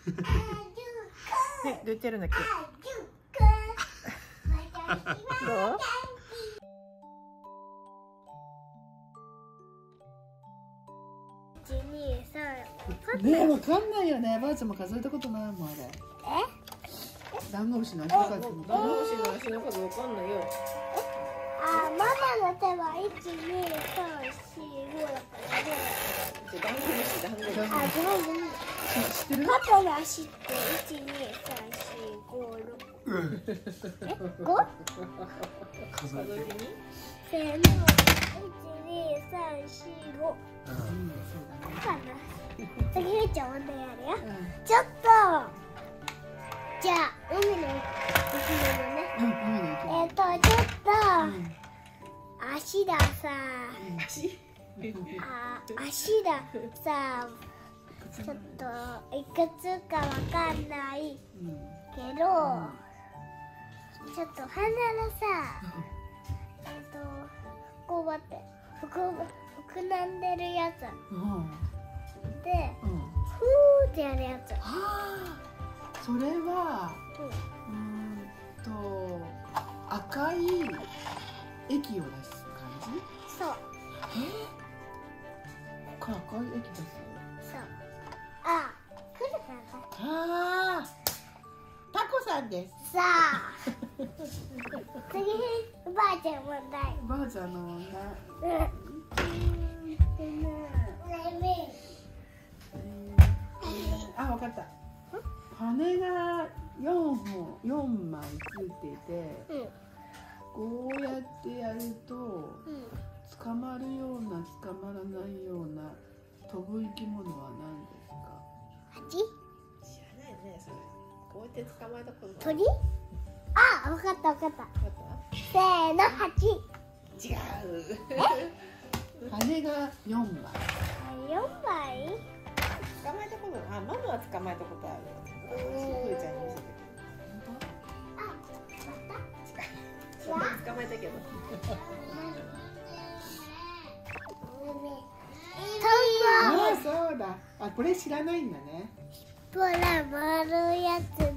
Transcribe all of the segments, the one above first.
どう言ってるんだっけ。どう。 ね、わかんないよね。ばあちゃんも数えたことないもん、あれ。ダンゴムシの足の数。 ダンゴムシの足の数わかんないよ。 あ、ママの手は1、2、3、4、5だからね。 ダンゴムシ、ダンゴムシ。 あ、ごめん。 知ってる？ パパの足って1、2、3、4、5、6。5？ 数えて。 せーの。1、2、3、4、5。かな。次ふーちゃん問題あるよ。ちょっと。じゃあ海の生き物ね。ちょっと足ださ。足ださ。ちょっといくつかわかんないけど、ちょっと鼻のさ、こう待って、膨らんでるやつで、ふーってやるやつ。 それは赤い液を出す感じ？ そう。 赤い液出す。 そう。あ、来るかな。 タコさんです。 さあ。次ばあちゃん問題。 ばあちゃんの問題。あ、わかった。羽が4枚ついてて、こうやってやると、捕まるような捕まらないような飛ぶ生き物は何ですか？ 蜂？ 知らないね、それ。こうやって捕まえたことない。 鳥？あ、わかった。 わかった？ せーの、蜂。 違う。 羽が4枚。 4枚？ 捕まえたことない。あ、ママは捕まえたことあるよ。ふーちゃんに見せて。 あ、 捕まえたけど。 あ、そうだ。あ、これ知らないんだね。 ほら、丸いやつで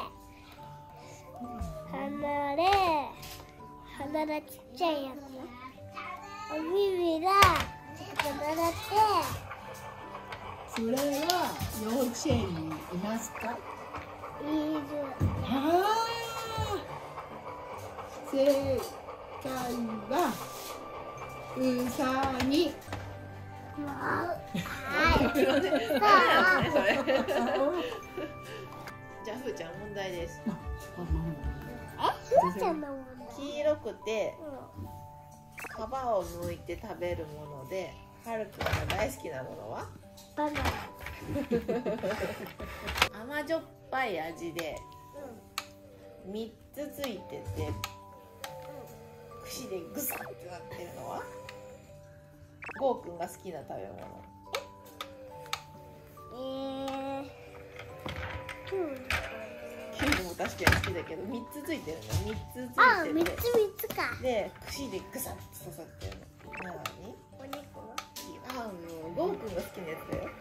鼻がちっちゃいやつ。お耳がちょっと鳴って。 それは幼稚園にいますか？ いる。 正解はうさぎ。 はい。 じゃあふーちゃん問題です。 ふーちゃんの問題。 黄色くて皮を剥いて食べるもので、はるくんが大好きなものは？ バナナ。 甘じょっぱい味で3つついてて、串でグサッてなってるのは？ゴーくんが好きな食べ物。キュウリも確かに好きだけど、3つついてるの。3つついてて。 あ、3つか。 で、串でグサッと刺さってるの。なに？ お肉は？ あ、もうゴーくんが好きなやつだよ。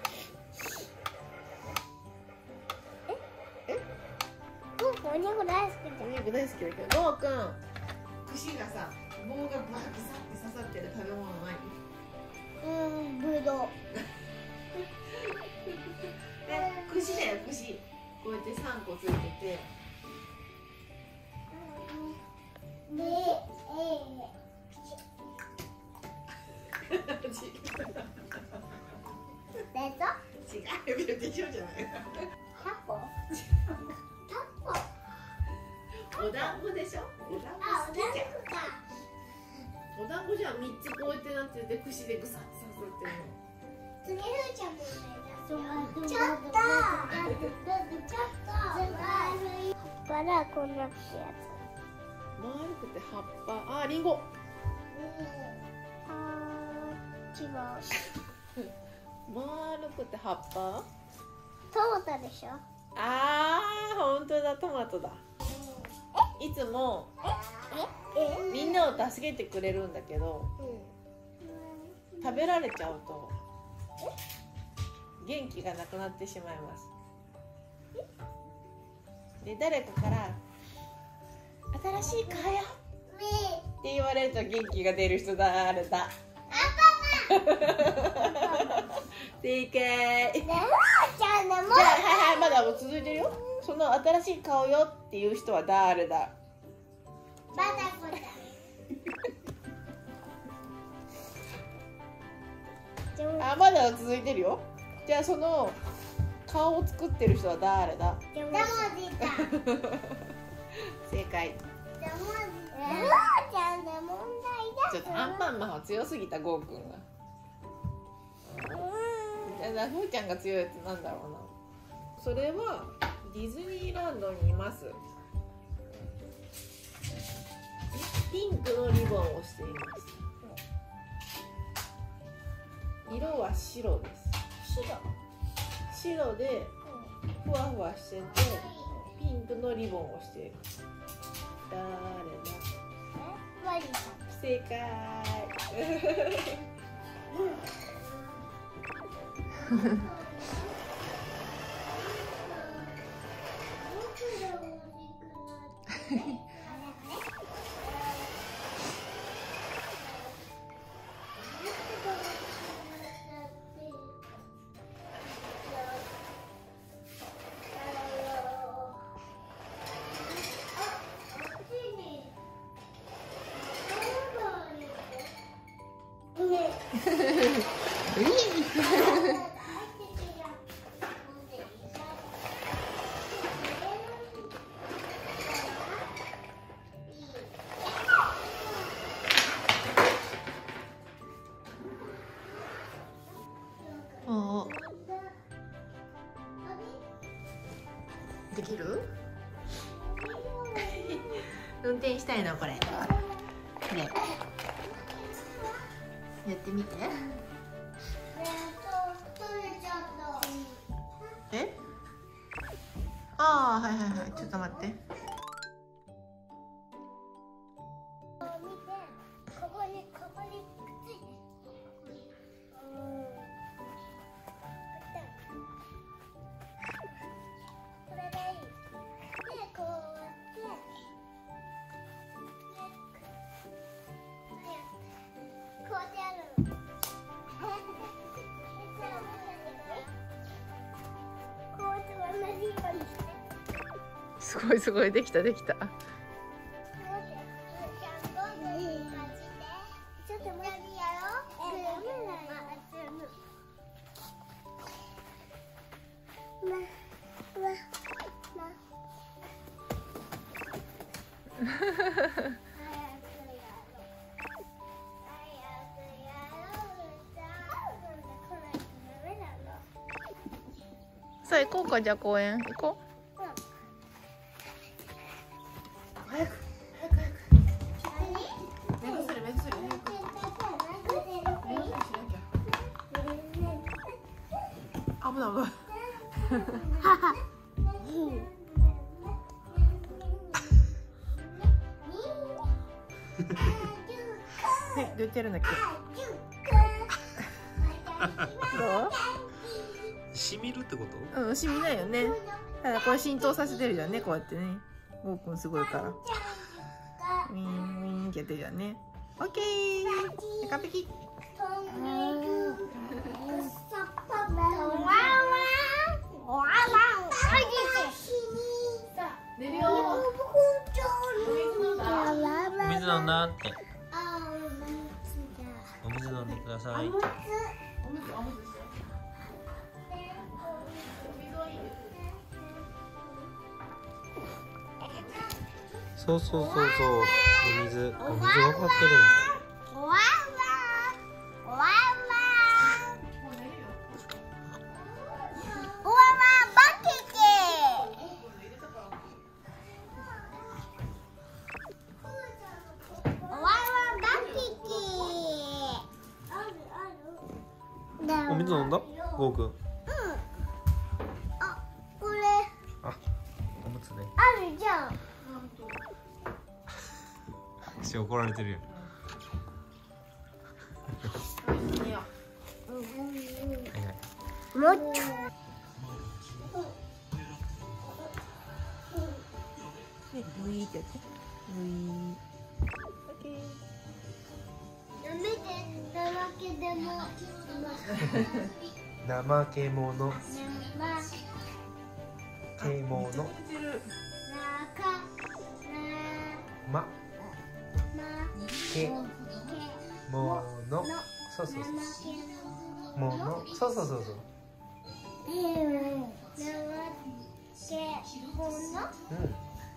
ゴーくんお肉大好きじゃん。 お肉大好きだけど、ゴーくん串がさ、棒がバーッグサッて刺さってる食べ物何？ ぶどう。 で、串だよ、串。こうやって3個ついてて。違う、ビューティーショーじゃない。 タコ？ お団子でしょ。お団子好きじゃん。お団子じゃん、3つこうやってなってて、串でグサッと刺さってるの。 次ふーちゃんもちょっとバラこんなってやつ。 丸くて葉っぱ。あ、リンゴ。 違う。 丸くて葉っぱ。 トマトでしょ。 あー、本当だ、トマトだ。いつもみんなを助けてくれるんだけど、食べられちゃうと元気がなくなってしまいます。 で誰かから「新しい顔よ」って言われると元気が出る人誰だ？正解。じゃあはいはい、まだ続いてるよ。その新しい顔よっていう人は誰だ？ バタコだ。 あ、まだ続いてるよ。じゃあその顔を作ってる人は誰だ？ ジャムおじさん。 正解。 ジャムおじさん。ちゃんで問題だ。 ちょっとアンパンマンは強すぎた、ゴーくんが。じゃあふーちゃんが強いやつなんだろうな。それはディズニーランドにいます。ピンクのリボンをしています。色は白です。白でふわふわしててピンクのリボンをしている。誰だ？ ワリさん。 正解。できる？運転したいのこれ。ね、やってみて。え？ああ、はいはいはい、ちょっと待って。 ここにくっついて。これでいい。で、こうやってこうやってやるの。こうやって同じようにして。 すごいすごい、できたできた。さあ行こうか、じゃあ公園行こう。早く早く早く。目薬目薬。危ない危ない。はい、どうやってやるんだっけ。どう？ しみるってこと？ うん、しみないよね。ただこれ浸透させてるじゃんね、こうやってね。ゴーくんすごいから。ウィーンウィーンってやってるじゃんね。オッケー。完璧。寝るよ。 お水飲んだって。お水飲んでくださいって。そうそうそうそう。お水分かってるんだ。お水飲んだ？ゴーくん。うん。 あ、これ。 あ、おむつね。 あるじゃん。 し怒られてるよ。 はいはい。もうちょ。 でブイってやってブイ。オッケー。 やめて、怠けでも。 怠け者。獣。ま。け。もの。そうそうそう。もの。そうそうそうそう。うん。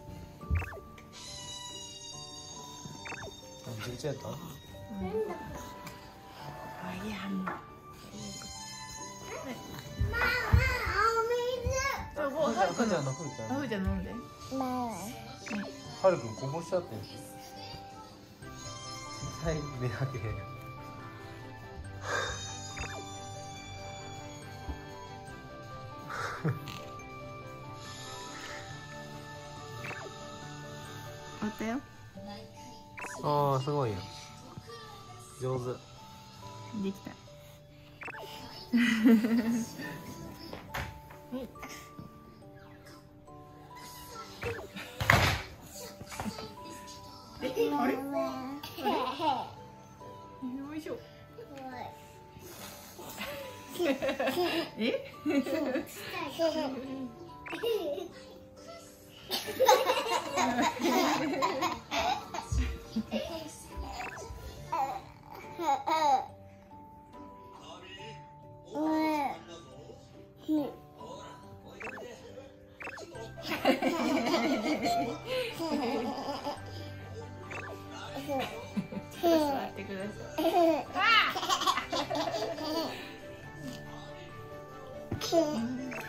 めちゃくちゃやった。 あ、いやもう。あ、もうはるふーちゃんのふーちゃん。 ふーちゃん飲んで。 はるくんこぼしちゃってん。絶対目開けへん。 終わったよ。 ああ、すごいよ。上手。 できた。はい。あれ？よいしょ。え？座ってください。